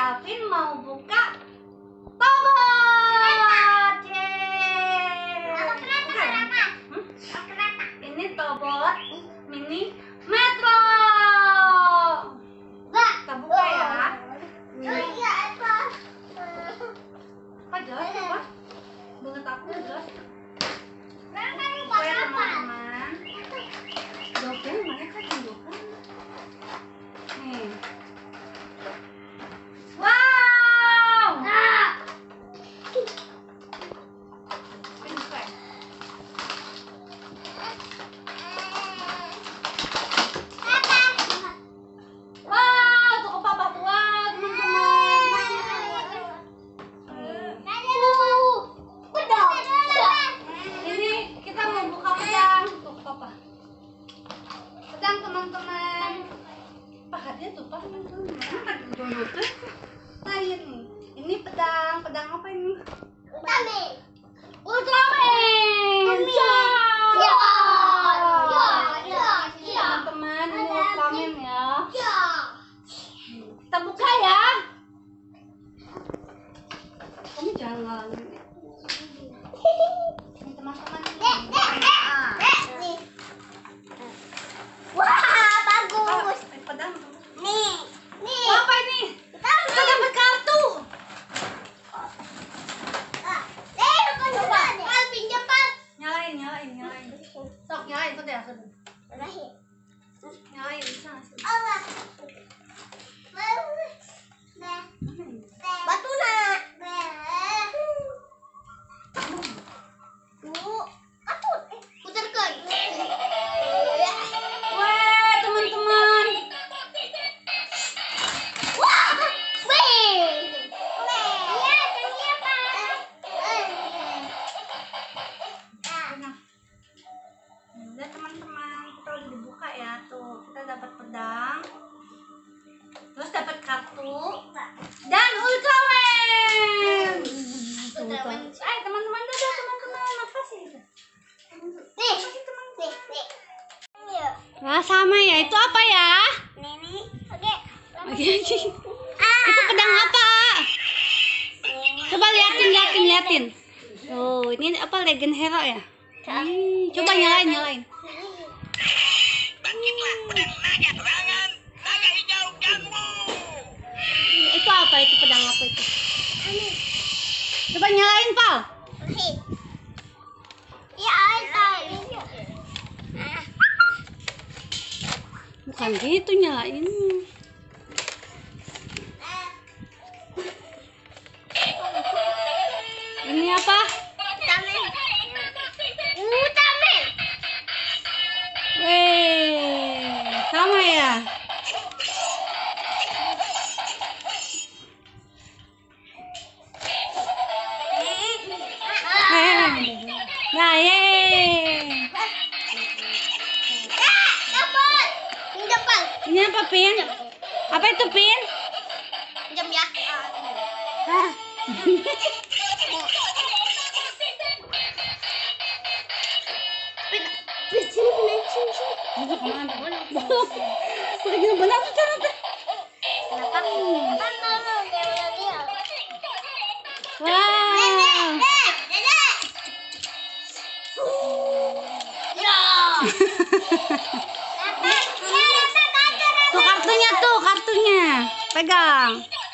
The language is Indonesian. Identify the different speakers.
Speaker 1: Alvin mau buka tobot. Ini tobot mini Metro. Kita buka ya. Apa jelas apa? Banget aku jelas. Buka ya teman-teman. Dopen mana kan dopen? Nih. Wow. Ini buka ya. Wow, toko papa buat teman-teman. Ini kita mau buka pedang. Tuh papa. Pedang teman-teman. Pak hadiah tuh pak teman-teman. Nah ini pedang. Pedang apa ini? Ultraman. Teman-teman ini Ultraman ya. Kita buka ya. Kamu jangan ngalangin ya. Teman-teman.
Speaker 2: Wah, bagus.
Speaker 1: Pedang.
Speaker 2: Nih.
Speaker 1: Apa ini? Kita dapat kartu.
Speaker 2: Coba. Alvin cepat.
Speaker 1: Nyalain. Sok nyalain sudah. Nyalain bisa.
Speaker 2: Batu nak. Putarkan.
Speaker 1: Wah, teman-teman.
Speaker 2: Wah,
Speaker 1: Udah teman-teman, kita udah dibuka ya. Tuh, kita dapat pedang. Terus dapat kartu dan Ultraman. Teman-teman dadah teman-teman. Makasih. Makasih teman-teman. Nah, sama ya. Itu apa ya? Oke. Itu pedang apa? Coba liatin. Oh, ini apa Legend Hero ya? Coba nyalain. Itu apa? Itu pedang apa itu? Coba nyalain, Pal. Bukan gitu nyalain. Ini apa? Sama ya. Nah, ini apa, Pin? Apa itu, Pin?
Speaker 2: Jam ya.
Speaker 1: Hah? Udah gini benar tuh cara tuh. Wow. Tuh kartunya. Pegang.